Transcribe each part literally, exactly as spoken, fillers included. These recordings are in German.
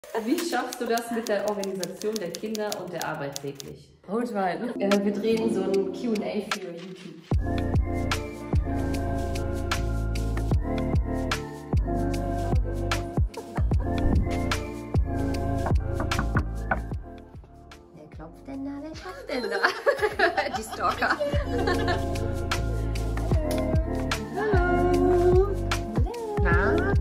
Wie schaffst du das mit der Organisation der Kinder und der Arbeit täglich? Rotwein. Äh, wir drehen so ein Q und A für YouTube. Wer klopft denn da? Wer klopft denn da? Die Stalker. Hallo. Na?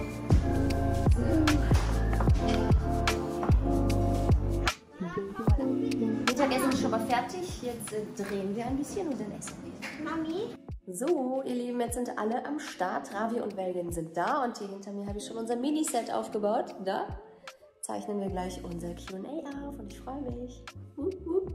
Mittagessen ist schon mal fertig. Jetzt äh, drehen wir ein bisschen und dann essen wir. Mami? So, ihr Lieben, jetzt sind alle am Start. Ravi und Velvin sind da und hier hinter mir habe ich schon unser Miniset aufgebaut. Da zeichnen wir gleich unser Q und A auf und ich freue mich. Uh, uh.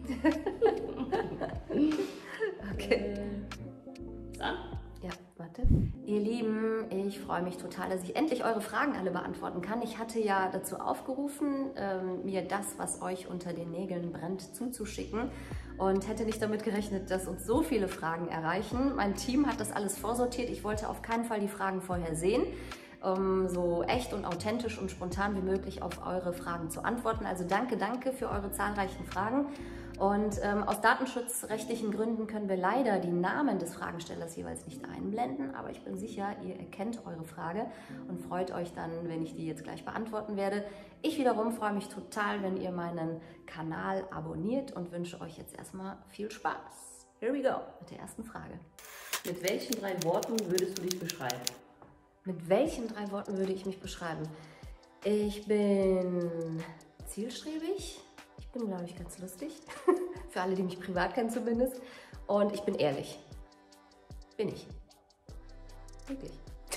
Okay. Ist an? Ja, warte. Ihr Lieben, ich freue mich total, dass ich endlich eure Fragen alle beantworten kann. Ich hatte ja dazu aufgerufen, ähm, mir das, was euch unter den Nägeln brennt, zuzuschicken und hätte nicht damit gerechnet, dass uns so viele Fragen erreichen. Mein Team hat das alles vorsortiert. Ich wollte auf keinen Fall die Fragen vorher sehen, um so echt und authentisch und spontan wie möglich auf eure Fragen zu antworten. Also danke, danke für eure zahlreichen Fragen. Und ähm, aus datenschutzrechtlichen Gründen können wir leider die Namen des Fragestellers jeweils nicht einblenden, aber ich bin sicher, ihr erkennt eure Frage und freut euch dann, wenn ich die jetzt gleich beantworten werde. Ich wiederum freue mich total, wenn ihr meinen Kanal abonniert und wünsche euch jetzt erstmal viel Spaß. Here we go mit der ersten Frage. Mit welchen drei Worten würdest du dich beschreiben? Mit welchen drei Worten würde ich mich beschreiben? Ich bin zielstrebig. Ich bin, glaube ich, ganz lustig. Für alle, die mich privat kennen zumindest. Und ich bin ehrlich. Bin ich. Wirklich.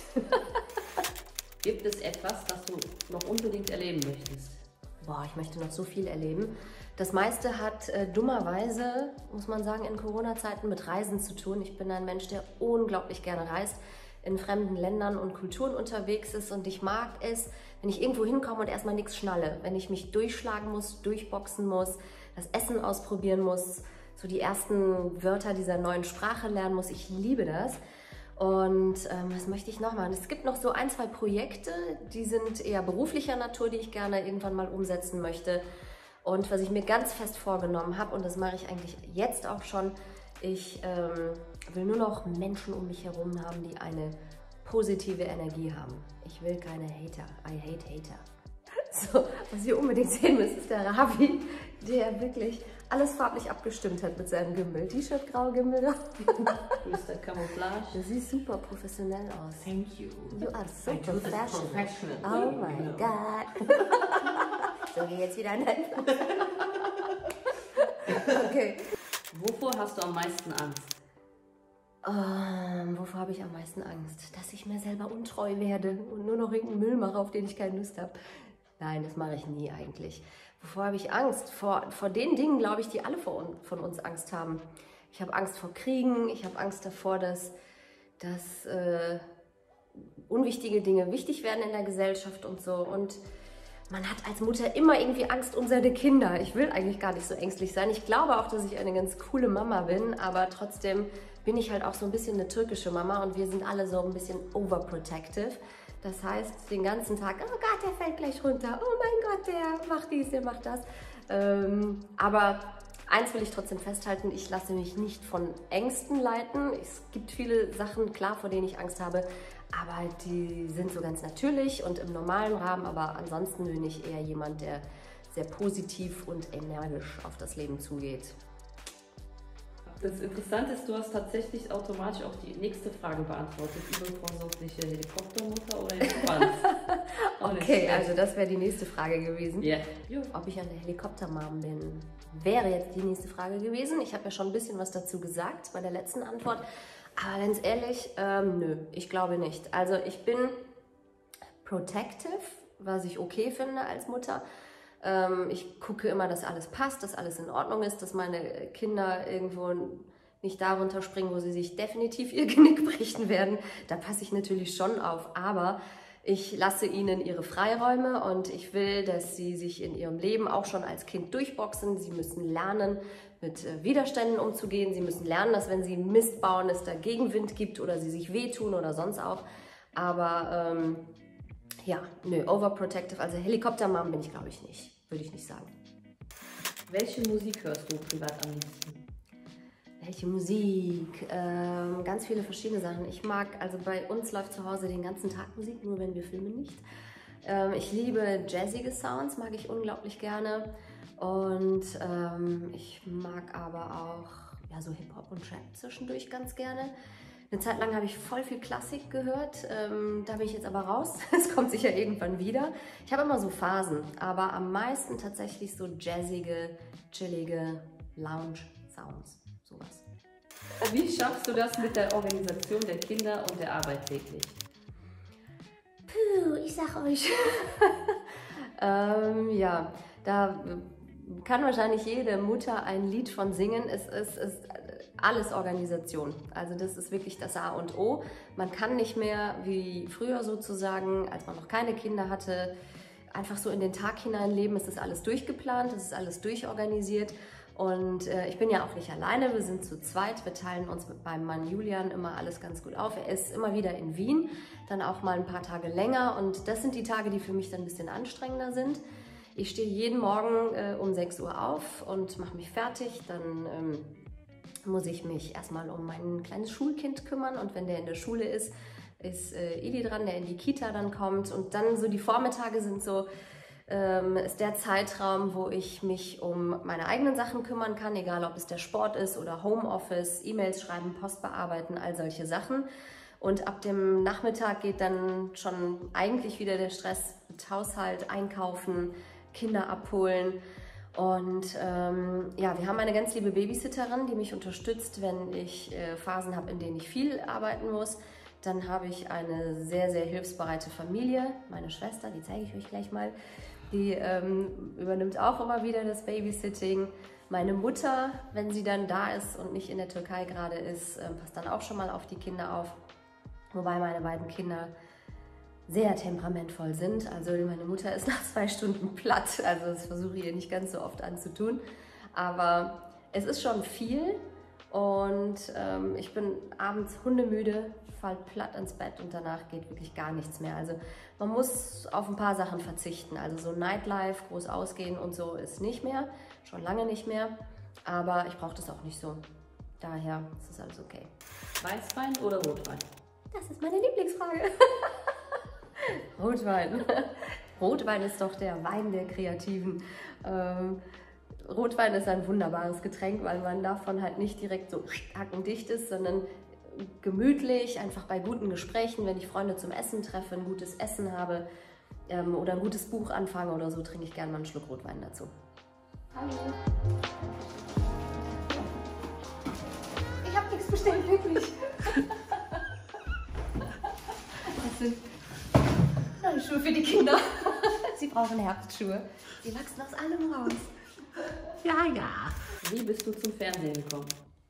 Gibt es etwas, das du noch unbedingt erleben möchtest? Boah, ich möchte noch so viel erleben. Das meiste hat äh, dummerweise, muss man sagen, in Corona-Zeiten mit Reisen zu tun. Ich bin ein Mensch, der unglaublich gerne reist, in fremden Ländern und Kulturen unterwegs ist und ich mag es, wenn ich irgendwo hinkomme und erstmal nichts schnalle, wenn ich mich durchschlagen muss, durchboxen muss, das Essen ausprobieren muss, so die ersten Wörter dieser neuen Sprache lernen muss. Ich liebe das. Und ähm, was möchte ich noch machen? Es gibt noch so ein, zwei Projekte, die sind eher beruflicher Natur, die ich gerne irgendwann mal umsetzen möchte. Und was ich mir ganz fest vorgenommen habe, und das mache ich eigentlich jetzt auch schon, ich ähm, will nur noch Menschen um mich herum haben, die eine positive Energie haben. Ich will keine Hater. I hate Hater. So, was ihr unbedingt sehen müsst, ist der Ravi, der wirklich alles farblich abgestimmt hat mit seinem Gimbal. T-Shirt, grau, Gimbal. Mister Camouflage. Du siehst super professionell aus. Thank you. You are so I do this professional. professional. Oh my God. So, geh jetzt wieder an deinen Platz. Okay. Wovor hast du am meisten Angst? Ähm, wovor habe ich am meisten Angst? Dass ich mir selber untreu werde und nur noch irgendeinen Müll mache, auf den ich keine Lust habe. Nein, das mache ich nie eigentlich. Wovor habe ich Angst? Vor, vor den Dingen, glaube ich, die alle von, von uns Angst haben. Ich habe Angst vor Kriegen, ich habe Angst davor, dass, dass äh, unwichtige Dinge wichtig werden in der Gesellschaft und so. Und man hat als Mutter immer irgendwie Angst um seine Kinder. Ich will eigentlich gar nicht so ängstlich sein. Ich glaube auch, dass ich eine ganz coole Mama bin, aber trotzdem bin ich halt auch so ein bisschen eine türkische Mama und wir sind alle so ein bisschen overprotective. Das heißt, den ganzen Tag, oh Gott, der fällt gleich runter, oh mein Gott, der macht dies, der macht das. Ähm, aber eins will ich trotzdem festhalten, ich lasse mich nicht von Ängsten leiten. Es gibt viele Sachen, klar, vor denen ich Angst habe, aber die sind so ganz natürlich und im normalen Rahmen. Aber ansonsten bin ich eher jemand, der sehr positiv und energisch auf das Leben zugeht. Das Interessante ist, du hast tatsächlich automatisch auch die nächste Frage beantwortet. Übervorsorgliche Helikoptermutter oder Elefanz? Okay, also das wäre die nächste Frage gewesen. Ja. Ob ich eine Helikoptermom bin, wäre jetzt die nächste Frage gewesen. Ich habe ja schon ein bisschen was dazu gesagt bei der letzten Antwort. Aber ganz ehrlich, ähm, nö, ich glaube nicht. Also ich bin protective, was ich okay finde als Mutter. Ich gucke immer, dass alles passt, dass alles in Ordnung ist, dass meine Kinder irgendwo nicht darunter springen, wo sie sich definitiv ihr Genick brechen werden. Da passe ich natürlich schon auf, aber ich lasse ihnen ihre Freiräume und ich will, dass sie sich in ihrem Leben auch schon als Kind durchboxen. Sie müssen lernen, mit Widerständen umzugehen. Sie müssen lernen, dass wenn sie Mist bauen, es da Gegenwind gibt oder sie sich wehtun oder sonst auch. Aber ähm, Ja, nö, overprotective, also Helikoptermom bin ich glaube ich nicht, würde ich nicht sagen. Welche Musik hörst du privat am liebsten? Welche Musik? Ähm, ganz viele verschiedene Sachen. Ich mag, also bei uns läuft zu Hause den ganzen Tag Musik, nur wenn wir filmen nicht. Ähm, ich liebe jazzige Sounds, mag ich unglaublich gerne. Und ähm, ich mag aber auch ja, so Hip-Hop und Trap zwischendurch ganz gerne. Eine Zeit lang habe ich voll viel Klassik gehört, ähm, da bin ich jetzt aber raus. Es kommt sicher irgendwann wieder. Ich habe immer so Phasen, aber am meisten tatsächlich so jazzige, chillige Lounge-Sounds, sowas. Wie schaffst du das mit der Organisation der Kinder und der Arbeit täglich? Puh, ich sag euch. ähm, ja, da kann wahrscheinlich jede Mutter ein Lied von singen. Es ist, es ist alles Organisation. Also das ist wirklich das A und O. Man kann nicht mehr wie früher sozusagen, als man noch keine Kinder hatte, einfach so in den Tag hineinleben. Es ist alles durchgeplant, es ist alles durchorganisiert. Und äh, ich bin ja auch nicht alleine, wir sind zu zweit. Wir teilen uns mit meinem Mann Julian immer alles ganz gut auf. Er ist immer wieder in Wien, dann auch mal ein paar Tage länger. Und das sind die Tage, die für mich dann ein bisschen anstrengender sind. Ich stehe jeden Morgen äh, um sechs Uhr auf und mache mich fertig. Dann ähm, muss ich mich erstmal um mein kleines Schulkind kümmern. Und wenn der in der Schule ist, ist äh, Eli dran, der in die Kita dann kommt. Und dann so die Vormittage sind so, ähm, ist der Zeitraum, wo ich mich um meine eigenen Sachen kümmern kann. Egal, ob es der Sport ist oder Homeoffice, E-Mails schreiben, Post bearbeiten, all solche Sachen. Und ab dem Nachmittag geht dann schon eigentlich wieder der Stress mit Haushalt, Einkaufen, Kinder abholen. Und ähm, ja, wir haben eine ganz liebe Babysitterin, die mich unterstützt, wenn ich äh, Phasen habe, in denen ich viel arbeiten muss. Dann habe ich eine sehr, sehr hilfsbereite Familie. Meine Schwester, die zeige ich euch gleich mal, die ähm, übernimmt auch immer wieder das Babysitting. Meine Mutter, wenn sie dann da ist und nicht in der Türkei gerade ist, äh, passt dann auch schon mal auf die Kinder auf. Wobei meine beiden Kinder sehr temperamentvoll sind. Also meine Mutter ist nach zwei Stunden platt, also das versuche ich ihr nicht ganz so oft anzutun. Aber es ist schon viel und ähm, ich bin abends hundemüde, falle platt ins Bett und danach geht wirklich gar nichts mehr. Also man muss auf ein paar Sachen verzichten. Also so Nightlife, groß ausgehen und so ist nicht mehr, schon lange nicht mehr. Aber ich brauche das auch nicht so. Daher ist das alles okay. Weißwein oder Rotwein? Das ist meine Lieblingsfrage. Rotwein. Rotwein ist doch der Wein der Kreativen. Ähm, Rotwein ist ein wunderbares Getränk, weil man davon halt nicht direkt so hackendicht ist, sondern gemütlich, einfach bei guten Gesprächen, wenn ich Freunde zum Essen treffe, ein gutes Essen habe ähm, oder ein gutes Buch anfange oder so, trinke ich gerne mal einen Schluck Rotwein dazu. Hallo. Ich habe nichts bestellt, wirklich. Das sind neue Schuhe für die Kinder. Sie brauchen Herbstschuhe. Sie wachsen aus allem raus. Ja, ja. Wie bist du zum Fernsehen gekommen?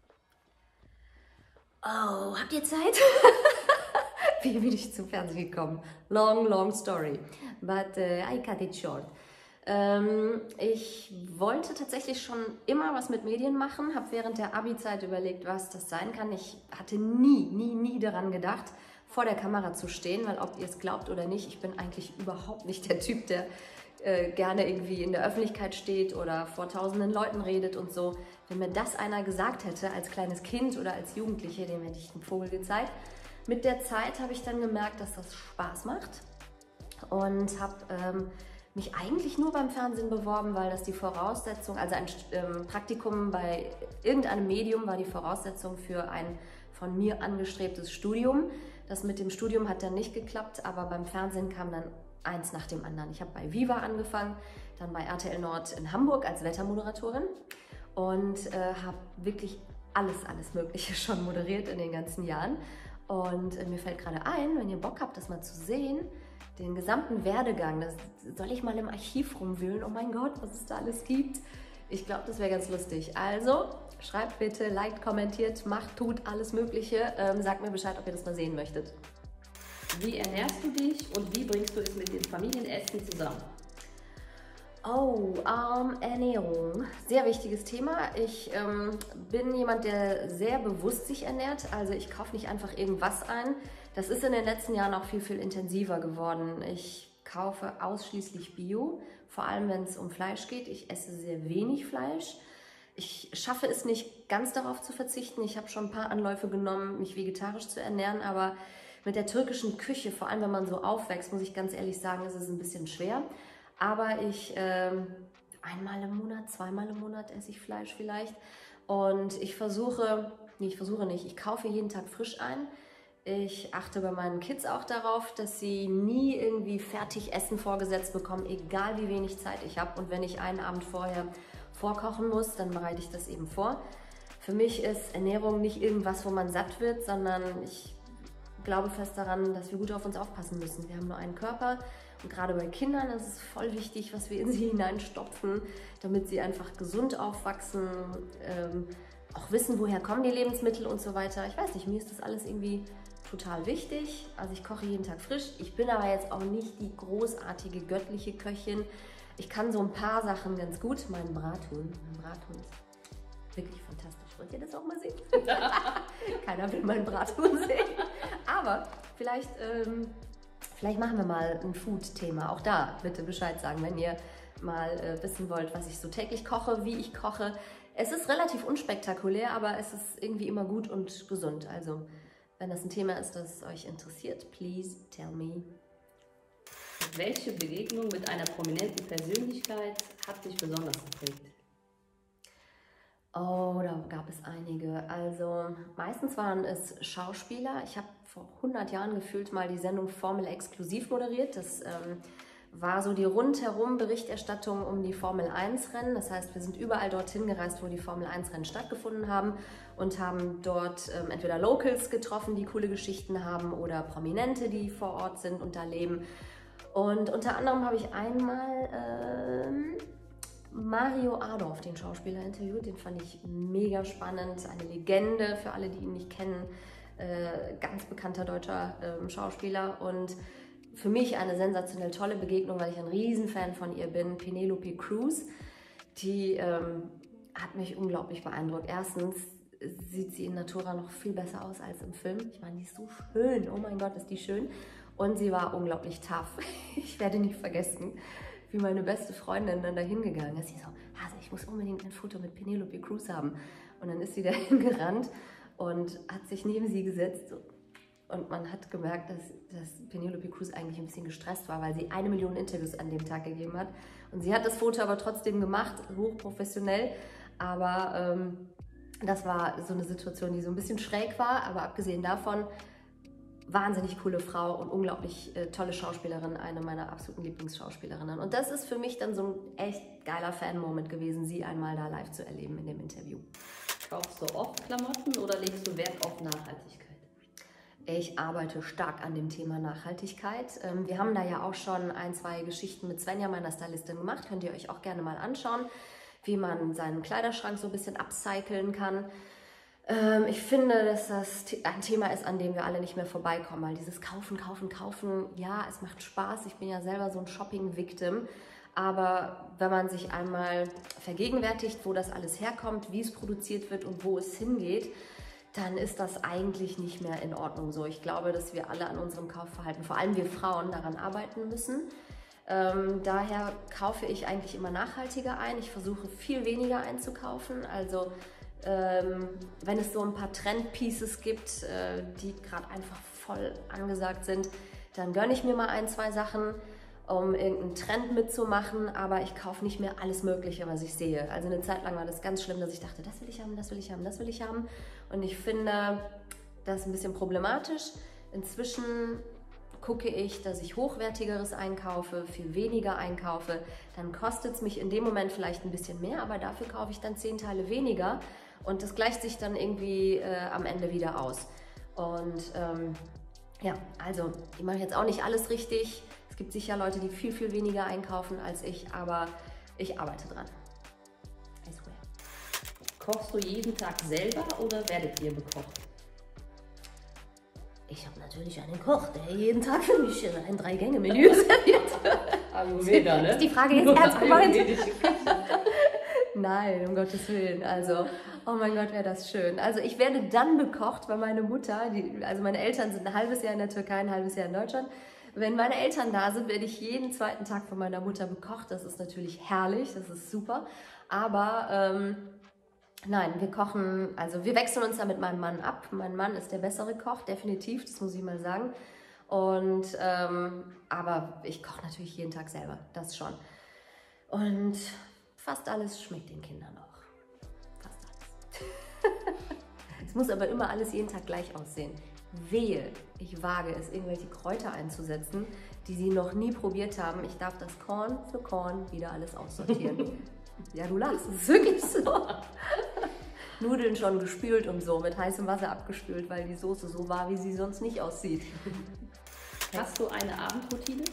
Oh, habt ihr Zeit? Wie bin ich zum Fernsehen gekommen? Long, long story. But uh, I cut it short. Ähm, ich wollte tatsächlich schon immer was mit Medien machen, habe während der Abi-Zeit überlegt, was das sein kann. Ich hatte nie, nie, nie daran gedacht, vor der Kamera zu stehen, weil ob ihr es glaubt oder nicht, ich bin eigentlich überhaupt nicht der Typ, der äh, gerne irgendwie in der Öffentlichkeit steht oder vor tausenden Leuten redet und so. Wenn mir das einer gesagt hätte, als kleines Kind oder als Jugendliche, dem hätte ich einen Vogel gezeigt. Mit der Zeit habe ich dann gemerkt, dass das Spaß macht und habe ähm, mich eigentlich nur beim Fernsehen beworben, weil das die Voraussetzung, also ein ähm, Praktikum bei irgendeinem Medium war die Voraussetzung für ein von mir angestrebtes Studium. Das mit dem Studium hat dann nicht geklappt, aber beim Fernsehen kam dann eins nach dem anderen. Ich habe bei Viva angefangen, dann bei R T L Nord in Hamburg als Wettermoderatorin und äh, habe wirklich alles, alles Mögliche schon moderiert in den ganzen Jahren. Und äh, mir fällt gerade ein, wenn ihr Bock habt, das mal zu sehen, den gesamten Werdegang, das soll ich mal im Archiv rumwühlen, oh mein Gott, was es da alles gibt. Ich glaube, das wäre ganz lustig. Also, schreibt bitte, liked, kommentiert, macht, tut alles Mögliche. Ähm, sagt mir Bescheid, ob ihr das mal sehen möchtet. Wie ernährst du dich und wie bringst du es mit dem Familienessen zusammen? Oh, ähm, Ernährung. Sehr wichtiges Thema. Ich ähm, bin jemand, der sehr bewusst sich ernährt. Also ich kaufe nicht einfach irgendwas ein. Das ist in den letzten Jahren auch viel, viel intensiver geworden. Ich kaufe ausschließlich Bio, vor allem wenn es um Fleisch geht. Ich esse sehr wenig Fleisch. Ich schaffe es nicht ganz darauf zu verzichten. Ich habe schon ein paar Anläufe genommen, mich vegetarisch zu ernähren, aber mit der türkischen Küche, vor allem wenn man so aufwächst, muss ich ganz ehrlich sagen, ist es ein bisschen schwer. Aber ich ähm, einmal im Monat, zweimal im Monat esse ich Fleisch vielleicht. Und ich versuche, nee, ich versuche nicht, ich kaufe jeden Tag frisch ein. Ich achte bei meinen Kids auch darauf, dass sie nie irgendwie fertig Essen vorgesetzt bekommen, egal wie wenig Zeit ich habe. Und wenn ich einen Abend vorher vorkochen muss, dann bereite ich das eben vor. Für mich ist Ernährung nicht irgendwas, wo man satt wird, sondern ich glaube fest daran, dass wir gut auf uns aufpassen müssen. Wir haben nur einen Körper. Und gerade bei Kindern ist es voll wichtig, was wir in sie hineinstopfen, damit sie einfach gesund aufwachsen, ähm, auch wissen, woher kommen die Lebensmittel und so weiter. Ich weiß nicht, mir ist das alles irgendwie total wichtig. Also ich koche jeden Tag frisch. Ich bin aber jetzt auch nicht die großartige göttliche Köchin. Ich kann so ein paar Sachen ganz gut. Mein Brathuhn, mein Brathuhn ist wirklich fantastisch. Wollt ihr das auch mal sehen? Keiner will mein Brathuhn sehen. Aber vielleicht... Ähm, Vielleicht machen wir mal ein Food-Thema. Auch da bitte Bescheid sagen, wenn ihr mal äh, wissen wollt, was ich so täglich koche, wie ich koche. Es ist relativ unspektakulär, aber es ist irgendwie immer gut und gesund. Also, wenn das ein Thema ist, das euch interessiert, please tell me. Welche Begegnung mit einer prominenten Persönlichkeit hat dich besonders geprägt? Oh, da gab es einige. Also meistens waren es Schauspieler. Ich habe vor hundert Jahren gefühlt mal die Sendung Formel Exklusiv moderiert. Das ähm, war so die rundherum Berichterstattung um die Formel eins Rennen. Das heißt, wir sind überall dorthin gereist, wo die Formel eins Rennen stattgefunden haben und haben dort ähm, entweder Locals getroffen, die coole Geschichten haben, oder Prominente, die vor Ort sind und da leben. Und unter anderem habe ich einmal... Ähm, Mario Adorf, den Schauspieler, interviewt. Den fand ich mega spannend. Eine Legende für alle, die ihn nicht kennen. Äh, ganz bekannter deutscher äh, Schauspieler. Und für mich eine sensationell tolle Begegnung, weil ich ein Riesenfan von ihr bin. Penelope Cruz. Die ähm, hat mich unglaublich beeindruckt. Erstens sieht sie in Natura noch viel besser aus als im Film. Ich meine, die ist so schön. Oh mein Gott, ist die schön. Und sie war unglaublich tough. Ich werde nicht vergessen, wie meine beste Freundin dann da hingegangen ist. Sie so, Hase, ich muss unbedingt ein Foto mit Penelope Cruz haben. Und dann ist sie dahin gerannt und hat sich neben sie gesetzt. Und man hat gemerkt, dass, dass Penelope Cruz eigentlich ein bisschen gestresst war, weil sie eine Million Interviews an dem Tag gegeben hat. Und sie hat das Foto aber trotzdem gemacht, hochprofessionell. Aber ähm, das war so eine Situation, die so ein bisschen schräg war. Aber abgesehen davon, wahnsinnig coole Frau und unglaublich äh, tolle Schauspielerin, eine meiner absoluten Lieblingsschauspielerinnen. Und das ist für mich dann so ein echt geiler Fan-Moment gewesen, sie einmal da live zu erleben in dem Interview. Kaufst du oft Klamotten oder legst du Wert auf Nachhaltigkeit? Ich arbeite stark an dem Thema Nachhaltigkeit. Ähm, wir haben da ja auch schon ein, zwei Geschichten mit Svenja, meiner Stylistin, gemacht. Könnt ihr euch auch gerne mal anschauen, wie man seinen Kleiderschrank so ein bisschen upcyclen kann. Ich finde, dass das ein Thema ist, an dem wir alle nicht mehr vorbeikommen, weil dieses Kaufen, Kaufen, Kaufen, ja, es macht Spaß. Ich bin ja selber so ein Shopping-Victim, aber wenn man sich einmal vergegenwärtigt, wo das alles herkommt, wie es produziert wird und wo es hingeht, dann ist das eigentlich nicht mehr in Ordnung so. Ich glaube, dass wir alle an unserem Kaufverhalten, vor allem wir Frauen, daran arbeiten müssen. Ähm, daher kaufe ich eigentlich immer nachhaltiger ein. Ich versuche viel weniger einzukaufen, also Ähm, wenn es so ein paar Trend-Pieces gibt, äh, die gerade einfach voll angesagt sind, dann gönne ich mir mal ein, zwei Sachen, um irgendeinen Trend mitzumachen, aber ich kaufe nicht mehr alles Mögliche, was ich sehe. Also eine Zeit lang war das ganz schlimm, dass ich dachte, das will ich haben, das will ich haben, das will ich haben. Und ich finde das ein bisschen problematisch. Inzwischen gucke ich, dass ich hochwertigeres einkaufe, viel weniger einkaufe. Dann kostet es mich in dem Moment vielleicht ein bisschen mehr, aber dafür kaufe ich dann zehn Teile weniger. Und das gleicht sich dann irgendwie äh, am Ende wieder aus. Und ähm, ja, also ich mache jetzt auch nicht alles richtig. Es gibt sicher Leute, die viel, viel weniger einkaufen als ich, aber ich arbeite dran. I swear. Kochst du jeden Tag selber oder werdet ihr bekocht? Ich habe natürlich einen Koch, der jeden Tag für mich ein Drei-Gänge-Menü serviert. Ayurveda, ne? Ist die Frage jetzt ernst gemeint? Ayurvedische Küche. Nein, um Gottes Willen. Also, oh mein Gott, wäre das schön. Also ich werde dann bekocht, weil meine Mutter, die, also meine Eltern sind ein halbes Jahr in der Türkei, ein halbes Jahr in Deutschland. Wenn meine Eltern da sind, werde ich jeden zweiten Tag von meiner Mutter bekocht. Das ist natürlich herrlich, das ist super. Aber ähm, nein, wir kochen, also wir wechseln uns da mit meinem Mann ab. Mein Mann ist der bessere Koch, definitiv, das muss ich mal sagen. Und, ähm, aber ich koche natürlich jeden Tag selber, das schon. Und fast alles schmeckt den Kindern auch. Fast alles. Es muss aber immer alles jeden Tag gleich aussehen. Wehe, ich wage es, irgendwelche Kräuter einzusetzen, die sie noch nie probiert haben. Ich darf das Korn für Korn wieder alles aussortieren. Ja, du lachst, es ist wirklich so. Nudeln schon gespült und so, mit heißem Wasser abgespült, weil die Soße so war, wie sie sonst nicht aussieht. Hast du eine Abendroutine?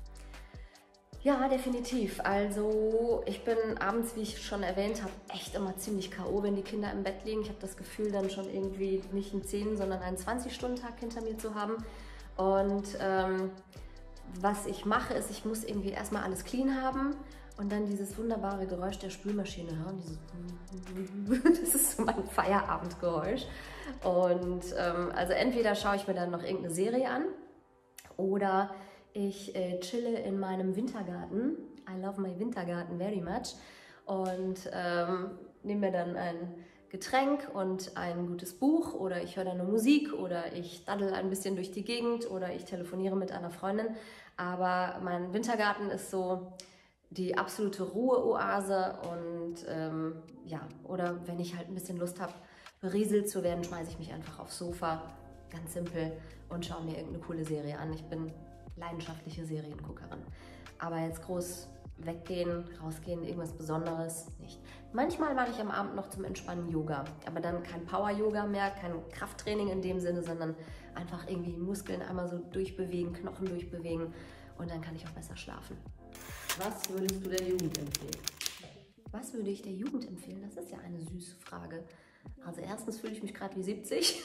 Ja, definitiv. Also ich bin abends, wie ich schon erwähnt habe, echt immer ziemlich K O, wenn die Kinder im Bett liegen. Ich habe das Gefühl, dann schon irgendwie nicht einen zehn, sondern einen zwanzig-Stunden-Tag hinter mir zu haben. Und ähm, was ich mache, ist, ich muss irgendwie erstmal alles clean haben und dann dieses wunderbare Geräusch der Spülmaschine hören. Dieses das ist so mein Feierabendgeräusch. Und ähm, also entweder schaue ich mir dann noch irgendeine Serie an oder ich äh, chille in meinem Wintergarten. I love my Wintergarten very much. Und ähm, nehme mir dann ein Getränk und ein gutes Buch oder ich höre dann nur Musik oder ich daddel ein bisschen durch die Gegend oder ich telefoniere mit einer Freundin. Aber mein Wintergarten ist so die absolute Ruheoase und ähm, ja, oder wenn ich halt ein bisschen Lust habe, berieselt zu werden, schmeiße ich mich einfach aufs Sofa, ganz simpel, und schaue mir irgendeine coole Serie an. Ich bin leidenschaftliche Serienguckerin. Aber jetzt groß weggehen, rausgehen, irgendwas Besonderes, nicht. Manchmal mache ich am Abend noch zum Entspannen Yoga, aber dann kein Power-Yoga mehr, kein Krafttraining in dem Sinne, sondern einfach irgendwie Muskeln einmal so durchbewegen, Knochen durchbewegen und dann kann ich auch besser schlafen. Was würdest du der Jugend empfehlen? Was würde ich der Jugend empfehlen? Das ist ja eine süße Frage. Also erstens fühle ich mich gerade wie siebzig.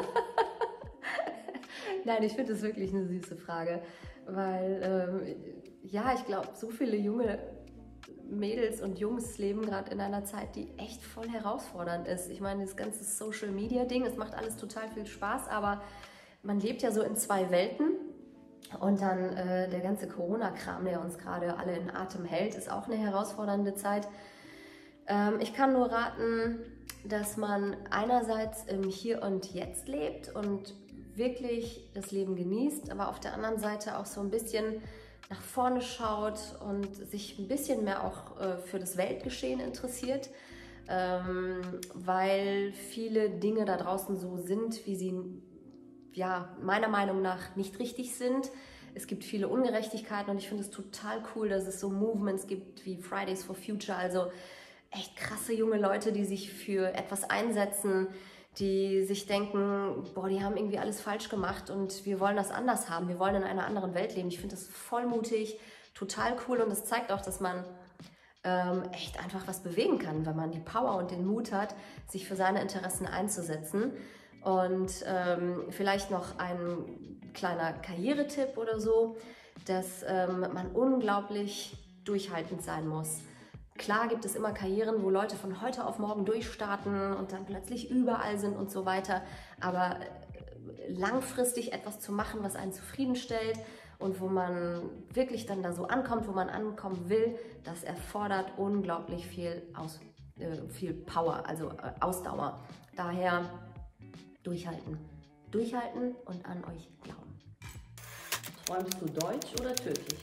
Nein, ich finde das wirklich eine süße Frage, weil ähm, ja, ich glaube, so viele junge Mädels und Jungs leben gerade in einer Zeit, die echt voll herausfordernd ist. Ich meine, das ganze Social-Media-Ding, es macht alles total viel Spaß, aber man lebt ja so in zwei Welten. Und dann äh, der ganze Corona-Kram, der uns gerade alle in Atem hält, ist auch eine herausfordernde Zeit. Ähm, ich kann nur raten, dass man einerseits im Hier und Jetzt lebt und wirklich das Leben genießt, aber auf der anderen Seite auch so ein bisschen nach vorne schaut und sich ein bisschen mehr auch äh, für das Weltgeschehen interessiert, ähm, weil viele Dinge da draußen so sind, wie sie ja, meiner Meinung nach nicht richtig sind. Es gibt viele Ungerechtigkeiten und ich finde es total cool, dass es so Movements gibt wie Fridays for Future, also echt krasse junge Leute, die sich für etwas einsetzen, die sich denken, boah, die haben irgendwie alles falsch gemacht und wir wollen das anders haben, wir wollen in einer anderen Welt leben. Ich finde das voll mutig, total cool und es zeigt auch, dass man ähm, echt einfach was bewegen kann, wenn man die Power und den Mut hat, sich für seine Interessen einzusetzen. Und ähm, vielleicht noch ein kleiner Karrieretipp oder so, dass ähm, man unglaublich durchhaltend sein muss. Klar gibt es immer Karrieren, wo Leute von heute auf morgen durchstarten und dann plötzlich überall sind und so weiter. Aber langfristig etwas zu machen, was einen zufriedenstellt und wo man wirklich dann da so ankommt, wo man ankommen will, das erfordert unglaublich viel, aus, äh, viel Power, also äh, Ausdauer. Daher durchhalten. Durchhalten und an euch glauben. Träumst du Deutsch oder Türkisch?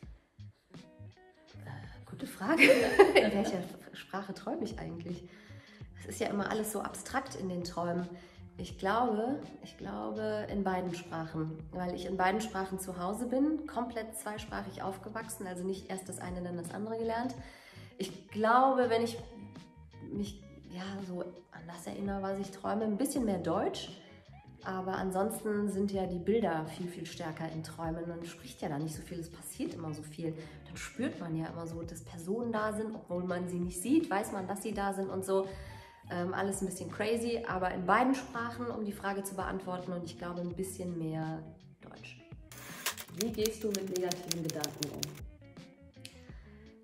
Äh, gute Frage. In welcher Sprache träume ich eigentlich? Es ist ja immer alles so abstrakt in den Träumen. Ich glaube, ich glaube in beiden Sprachen, weil ich in beiden Sprachen zu Hause bin, komplett zweisprachig aufgewachsen, also nicht erst das eine, dann das andere gelernt. Ich glaube, wenn ich mich ja, so an das erinnere, was ich träume, ein bisschen mehr Deutsch, aber ansonsten sind ja die Bilder viel, viel stärker in Träumen. Man spricht ja da nicht so viel, es passiert immer so viel. Dann spürt man ja immer so, dass Personen da sind, obwohl man sie nicht sieht, weiß man, dass sie da sind und so. Ähm, alles ein bisschen crazy, aber in beiden Sprachen, um die Frage zu beantworten, und ich glaube ein bisschen mehr Deutsch. Wie gehst du mit negativen Gedanken um?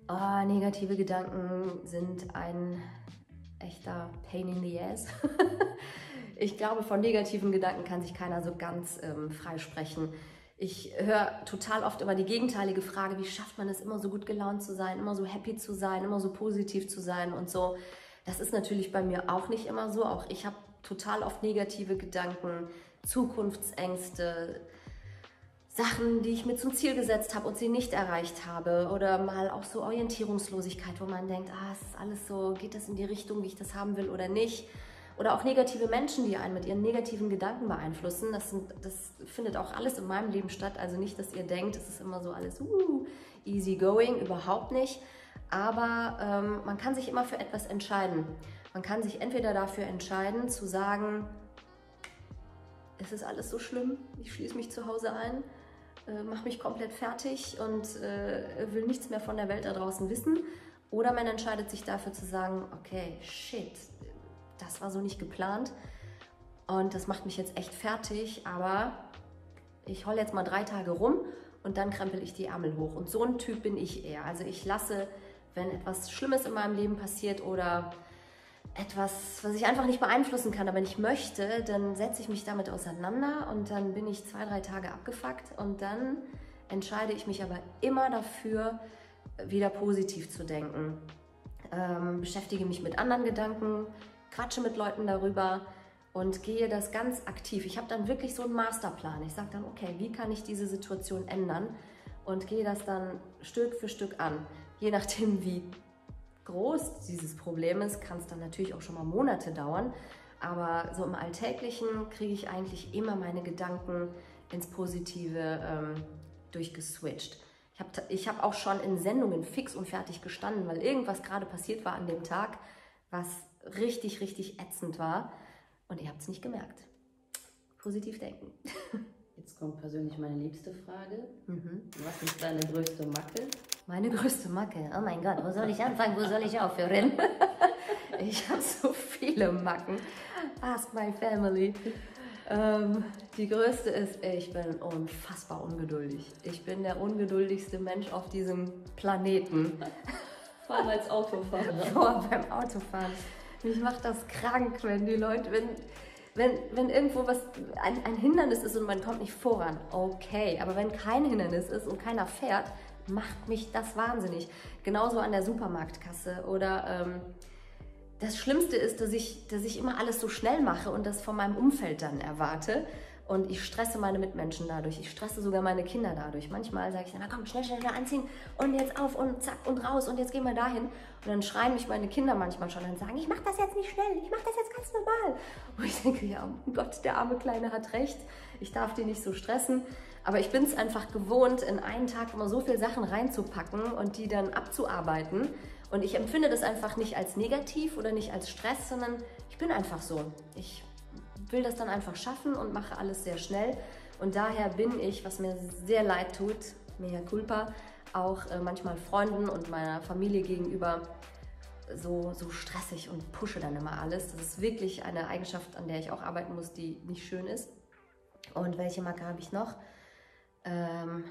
Oh, negative Gedanken sind ein echter Pain in the ass. Ich glaube, von negativen Gedanken kann sich keiner so ganz ähm, freisprechen. Ich höre total oft immer die gegenteilige Frage, wie schafft man es, immer so gut gelaunt zu sein, immer so happy zu sein, immer so positiv zu sein und so. Das ist natürlich bei mir auch nicht immer so. Auch ich habe total oft negative Gedanken, Zukunftsängste, Sachen, die ich mir zum Ziel gesetzt habe und sie nicht erreicht habe. Oder mal auch so Orientierungslosigkeit, wo man denkt, ah, es ist alles so, geht das in die Richtung, wie ich das haben will oder nicht. Oder auch negative Menschen, die einen mit ihren negativen Gedanken beeinflussen. Das, sind, das findet auch alles in meinem Leben statt. Also nicht, dass ihr denkt, es ist immer so alles uh, easy going, überhaupt nicht. Aber ähm, man kann sich immer für etwas entscheiden. Man kann sich entweder dafür entscheiden, zu sagen, es ist alles so schlimm, ich schließe mich zu Hause ein, äh, mache mich komplett fertig und äh, will nichts mehr von der Welt da draußen wissen. Oder man entscheidet sich dafür zu sagen, okay, shit, das war so nicht geplant und das macht mich jetzt echt fertig, aber ich heule jetzt mal drei Tage rum und dann krempel ich die Ärmel hoch. Und so ein Typ bin ich eher. Also ich lasse, wenn etwas Schlimmes in meinem Leben passiert oder etwas, was ich einfach nicht beeinflussen kann, aber wenn ich möchte, dann setze ich mich damit auseinander und dann bin ich zwei, drei Tage abgefuckt und dann entscheide ich mich aber immer dafür, wieder positiv zu denken. Ähm, beschäftige mich mit anderen Gedanken, quatsche mit Leuten darüber und gehe das ganz aktiv. Ich habe dann wirklich so einen Masterplan. Ich sage dann, okay, wie kann ich diese Situation ändern und gehe das dann Stück für Stück an. Je nachdem, wie groß dieses Problem ist, kann es dann natürlich auch schon mal Monate dauern. Aber so im Alltäglichen kriege ich eigentlich immer meine Gedanken ins Positive ähm, durchgeswitcht. Ich habe ich hab auch schon in Sendungen fix und fertig gestanden, weil irgendwas gerade passiert war an dem Tag, was richtig, richtig ätzend war. Und ihr habt es nicht gemerkt. Positiv denken. Jetzt kommt persönlich meine liebste Frage. Mhm. Was ist deine größte Macke? Meine größte Macke? Oh mein Gott, wo soll ich anfangen, wo soll ich aufhören? Ich habe so viele Macken. Ask my family. Ähm, die größte ist, ich bin unfassbar ungeduldig. Ich bin der ungeduldigste Mensch auf diesem Planeten. Vor allem als Autofahrer. Vor beim Autofahren. Mich macht das krank, wenn die Leute, wenn, wenn, wenn irgendwo was, ein, ein Hindernis ist und man kommt nicht voran. Okay, aber wenn kein Hindernis ist und keiner fährt, macht mich das wahnsinnig. Genauso an der Supermarktkasse oder ähm, das Schlimmste ist, dass ich, dass ich immer alles so schnell mache und das von meinem Umfeld dann erwarte. Und ich stresse meine Mitmenschen dadurch. Ich stresse sogar meine Kinder dadurch. Manchmal sage ich dann, na komm, schnell, schnell, schnell anziehen und jetzt auf und zack und raus und jetzt gehen wir dahin. Und dann schreien mich meine Kinder manchmal schon und sagen, ich mache das jetzt nicht schnell, ich mache das jetzt ganz normal. Und ich denke, ja, oh Gott, der arme Kleine hat recht. Ich darf die nicht so stressen. Aber ich bin es einfach gewohnt, in einen Tag immer so viele Sachen reinzupacken und die dann abzuarbeiten. Und ich empfinde das einfach nicht als negativ oder nicht als Stress, sondern ich bin einfach so. Ich will das dann einfach schaffen und mache alles sehr schnell. Und daher bin ich, was mir sehr leid tut, mea culpa, auch äh, manchmal Freunden und meiner Familie gegenüber so, so stressig und pushe dann immer alles. Das ist wirklich eine Eigenschaft, an der ich auch arbeiten muss, die nicht schön ist. Und welche Macke habe ich noch? Ähm,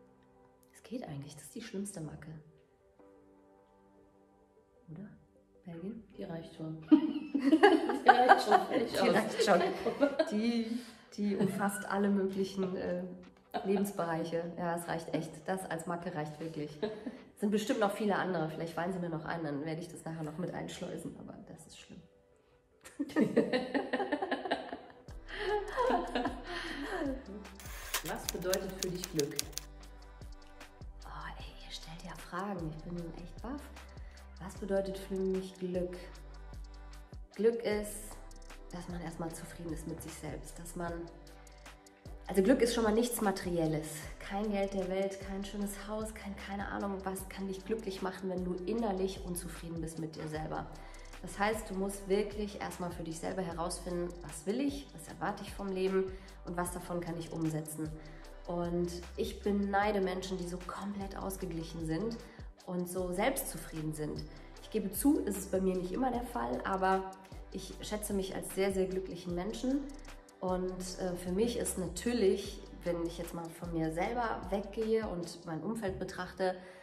es geht eigentlich, das ist die schlimmste Macke. Oder? Belgien? Die reicht schon. Die reicht schon. Die reicht schon. Die, die umfasst alle möglichen äh, Lebensbereiche. Ja, es reicht echt. Das als Macke reicht wirklich. Es sind bestimmt noch viele andere. Vielleicht fallen sie mir noch ein, dann werde ich das nachher noch mit einschleusen. Aber das ist schlimm. Was bedeutet für dich Glück? Oh, ey, ihr stellt ja Fragen. Ich bin echt baff. Was bedeutet für mich Glück? Glück ist, dass man erstmal zufrieden ist mit sich selbst. Dass man, also Glück ist schon mal nichts Materielles. Kein Geld der Welt, kein schönes Haus, kein, keine Ahnung was kann dich glücklich machen, wenn du innerlich unzufrieden bist mit dir selber. Das heißt, du musst wirklich erstmal für dich selber herausfinden, was will ich, was erwarte ich vom Leben und was davon kann ich umsetzen. Und ich beneide Menschen, die so komplett ausgeglichen sind und so selbstzufrieden sind. Ich gebe zu, es ist bei mir nicht immer der Fall, aber ich schätze mich als sehr, sehr glücklichen Menschen. Und äh, für mich ist natürlich, wenn ich jetzt mal von mir selber weggehe und mein Umfeld betrachte,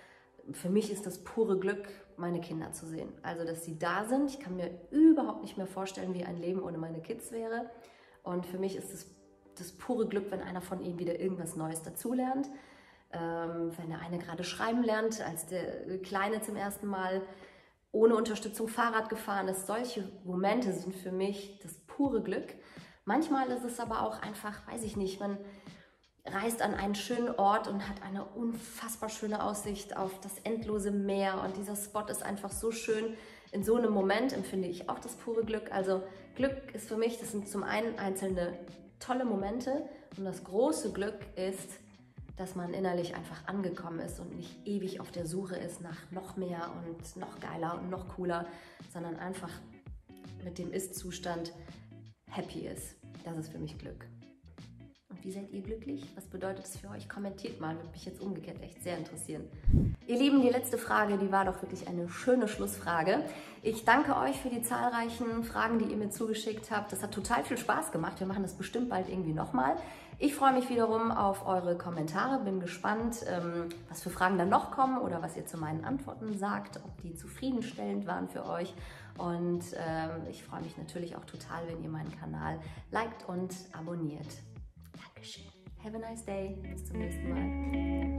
für mich ist das pure Glück, meine Kinder zu sehen. Also, dass sie da sind. Ich kann mir überhaupt nicht mehr vorstellen, wie ein Leben ohne meine Kids wäre. Und für mich ist es das pure Glück, wenn einer von ihnen wieder irgendwas Neues dazulernt. Ähm, wenn der eine gerade schreiben lernt, als der Kleine zum ersten Mal ohne Unterstützung Fahrrad gefahren ist. Solche Momente sind für mich das pure Glück. Manchmal ist es aber auch einfach, weiß ich nicht, man reist an einen schönen Ort und hat eine unfassbar schöne Aussicht auf das endlose Meer und dieser Spot ist einfach so schön. In so einem Moment empfinde ich auch das pure Glück. Also Glück ist für mich, das sind zum einen einzelne tolle Momente und das große Glück ist, dass man innerlich einfach angekommen ist und nicht ewig auf der Suche ist nach noch mehr und noch geiler und noch cooler, sondern einfach mit dem Ist-Zustand happy ist. Das ist für mich Glück. Und wie seid ihr glücklich? Was bedeutet es für euch? Kommentiert mal, würde mich jetzt umgekehrt echt sehr interessieren. Ihr Lieben, die letzte Frage, die war doch wirklich eine schöne Schlussfrage. Ich danke euch für die zahlreichen Fragen, die ihr mir zugeschickt habt. Das hat total viel Spaß gemacht. Wir machen das bestimmt bald irgendwie nochmal. Ich freue mich wiederum auf eure Kommentare. Bin gespannt, was für Fragen dann noch kommen oder was ihr zu meinen Antworten sagt, ob die zufriedenstellend waren für euch. Und ich freue mich natürlich auch total, wenn ihr meinen Kanal liked und abonniert. Dankeschön. Have a nice day. Bis zum nächsten Mal.